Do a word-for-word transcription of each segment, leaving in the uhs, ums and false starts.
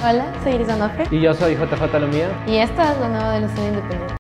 Hola, soy Iris Onofre. Y yo soy J J Lomía. Y esto es lo nuevo de la escena independiente.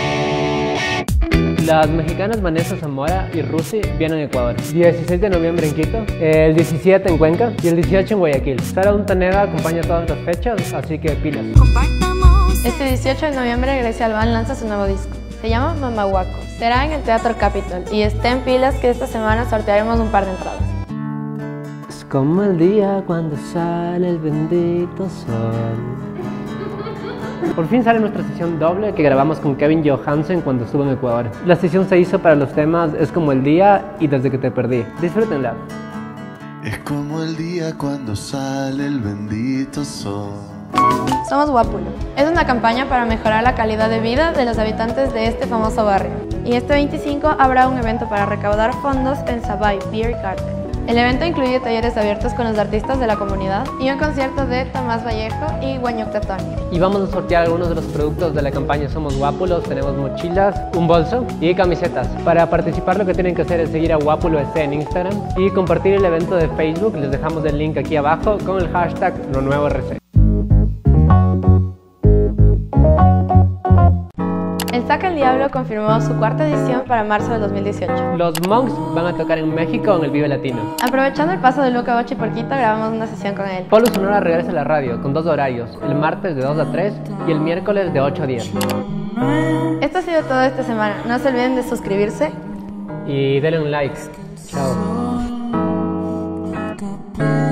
Las mexicanas Vanessa Zamora y Rusi vienen a Ecuador. dieciséis de noviembre en Quito, el diecisiete en Cuenca y el dieciocho en Guayaquil. Sara Untaneda acompaña todas las fechas, así que pilas. Este dieciocho de noviembre Grecia Albán lanza su nuevo disco. Se llama Mamahuaco. Será en el Teatro Capitol y estén pilas que esta semana sortearemos un par de entradas. Es como el día cuando sale el bendito sol. Por fin sale nuestra sesión doble que grabamos con Kevin Johansen cuando estuvo en Ecuador. La sesión se hizo para los temas Es como el día y Desde que te perdí. Disfrútenla. Es como el día cuando sale el bendito sol. Somos Guápulo. Es una campaña para mejorar la calidad de vida de los habitantes de este famoso barrio. Y este veinticinco habrá un evento para recaudar fondos en Sabay Beer Garden. El evento incluye talleres abiertos con los artistas de la comunidad y un concierto de Tomás Vallejo y Guanyucta Tony. Y vamos a sortear algunos de los productos de la campaña Somos Guápulos. Tenemos mochilas, un bolso y camisetas. Para participar lo que tienen que hacer es seguir a Guápulo S en Instagram y compartir el evento de Facebook. Les dejamos el link aquí abajo con el hashtag Lo Nuevo R C. El Saca el Diablo confirmó su cuarta edición para marzo del dos mil dieciocho. Los Monks van a tocar en México en el Vive Latino. Aprovechando el paso de Luca Bocci por Quito, grabamos una sesión con él. Polo Sonora regresa a la radio con dos horarios, el martes de dos a tres y el miércoles de ocho a diez. Esto ha sido todo esta semana. No se olviden de suscribirse y denle un like. Chao.